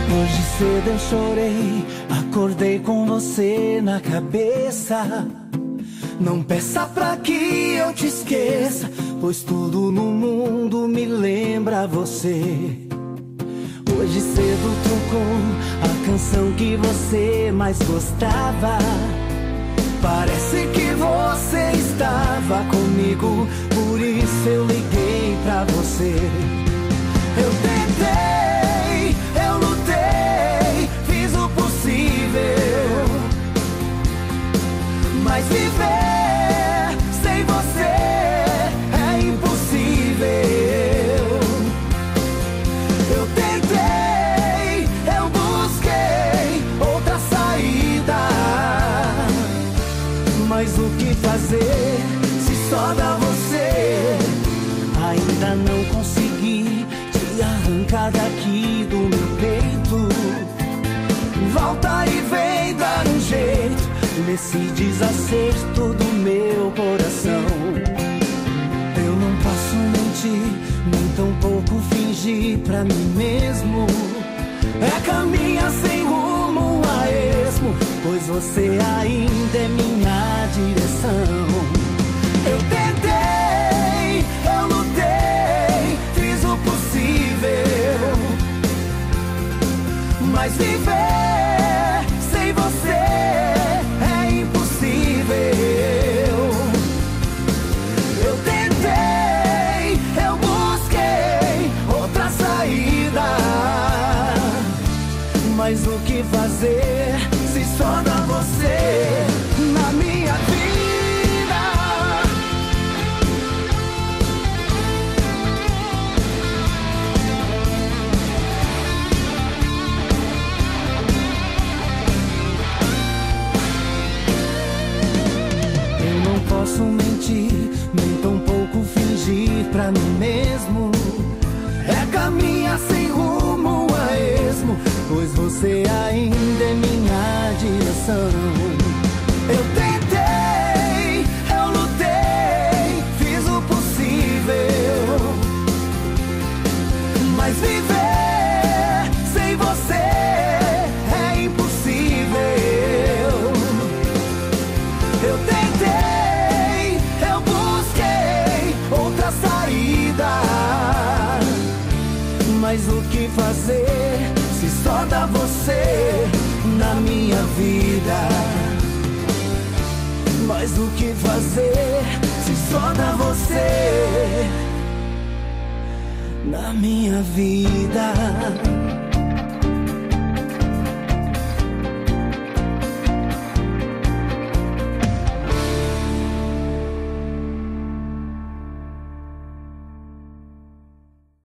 Hoje cedo eu chorei, acordei com você na cabeça. Não peça pra que eu te esqueça, pois tudo no mundo me lembra você. Hoje cedo tocou a canção que você mais gostava. Parece que você estava comigo, por isso eu liguei pra você. Eu tentei, eu lutei, fiz o possível, mas viver sem você é impossível. Eu tentei, eu busquei outra saída, mas o que fazer se só dá você? Ainda não consegui te arrancar daqui do meu peito. Volta e vem dar um jeito nesse desacerto do meu coração. Eu não posso mentir, nem tampouco fingir pra mim mesmo. É caminhar sem rumo a esmo, pois você ainda é minha direção. Eu tentei, eu lutei, fiz o possível, mas viver sem você é impossível. Eu tentei, eu busquei outra saída, mas o que fazer se só dá você na minha vida? Eu não posso mentir, nem tampouco fingir pra mim mesmo. É caminhar sem rumo a esmo, pois você ainda é minha direção. Eu tentei, eu lutei, fiz o possível, mas viver sem você é impossível. Eu tentei, eu busquei outra saída, mas o que fazer se só dá você na minha vida? Mas o que fazer se só dá você na minha vida?